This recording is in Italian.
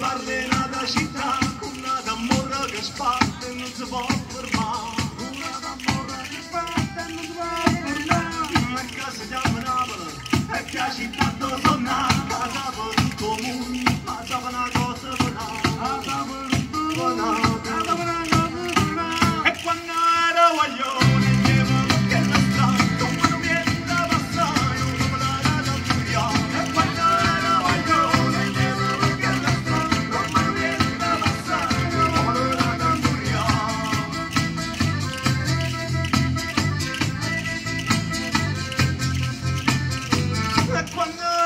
parli nata città, una d'amore che sparta e non si può fermare. Una d'amore che sparta e non si può fermare. Ma che si chiama Napoli, e che la città dove torna, casa per un comune, ma c'è una cosa buona. Casa per un comune, casa per una cosa buona. E quando ero guaglione, quando